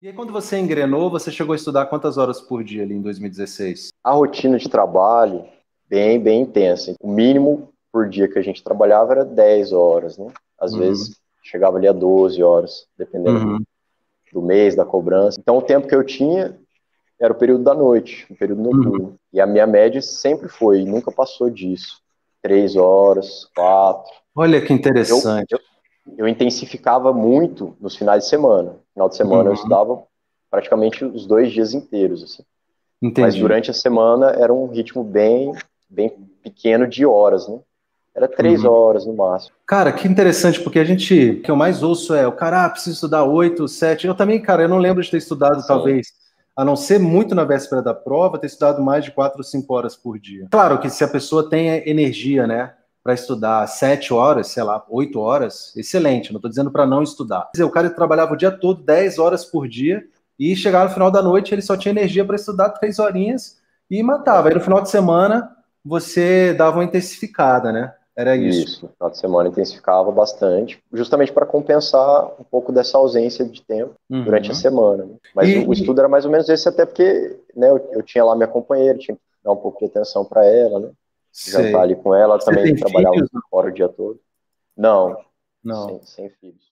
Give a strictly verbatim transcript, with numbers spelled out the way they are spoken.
E aí, quando você engrenou, você chegou a estudar quantas horas por dia ali em dois mil e dezesseis? A rotina de trabalho, bem, bem intensa. O mínimo por dia que a gente trabalhava era dez horas, né? Às Uhum. vezes chegava ali a doze horas, dependendo do, Uhum. do mês, da cobrança. Então o tempo que eu tinha era o período da noite, o período Uhum. noturno. E a minha média sempre foi, nunca passou disso. Três horas, quatro. Olha que Eu, interessante. eu, eu intensificava muito nos finais de semana. No final de semana eu Uhum. estudava praticamente os dois dias inteiros, assim. Mas Entendi. durante a semana era um ritmo bem, bem pequeno de horas, né? Era três Uhum. horas no máximo. Cara, que interessante, porque a gente, o que eu mais ouço é o cara, ah, preciso estudar oito, sete. Eu também, cara, eu não lembro de ter estudado, Sim, talvez, a não ser muito na véspera da prova, ter estudado mais de quatro ou cinco horas por dia. Claro que se a pessoa tem energia, né, para estudar sete horas, sei lá, oito horas, excelente, não estou dizendo para não estudar. Quer dizer, o cara trabalhava o dia todo, dez horas por dia, e chegava no final da noite, ele só tinha energia para estudar três horinhas e matava. Aí no final de semana, você dava uma intensificada, né? Era isso. isso. No final de semana intensificava bastante, justamente para compensar um pouco dessa ausência de tempo durante a Uhum. semana, né? Mas o, o E, estudo era mais ou menos esse, até porque, né, eu, eu tinha lá minha companheira, tinha que dar um pouco de atenção para ela, né? Jantar sei. ali com ela, ela Você também tem trabalhava filhos? fora o dia todo. Não, Não. sem, sem filhos.